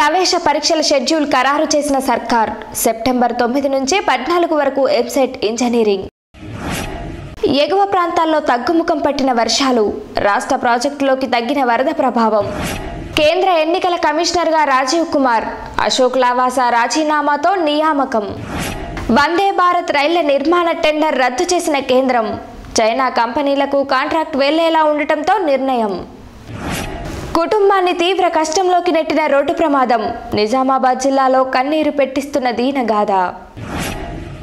ప్రవేశ పరీక్షల షెడ్యూల్ ఖరారు చేసిన సర్కార్ సెప్టెంబర్ 9 నుంచి 14 వరకు వెబ్సైట్ ఇంజనీరింగ్. ఎగువ ప్రాంతాల్లో తగ్గుముఖం పట్టిన వర్షాలు, రాష్ట్ర ప్రాజెక్టులోకి తగ్గిన వరద ప్రభావం. కేంద్ర ఎన్నికల కమిషనర్గా రాజీవ్ కుమార్, అశోక్ లావాసా రాజీనామాతో నియామకం. వందే భారత్ రైళ్ల నిర్మాణ టెండర్ రద్దు చేసిన కేంద్రం, చైనా కంపెనీలకు కాంట్రాక్ట్ వెళ్లేలా ఉండటంతో నిర్ణయం. కుటుంబాన్ని తీవ్ర కష్టంలోకి నెట్టిన రోడ్డు ప్రమాదం, నిజామాబాద్ జిల్లాలో కన్నీరు పెట్టిస్తున్న దీనగాథ.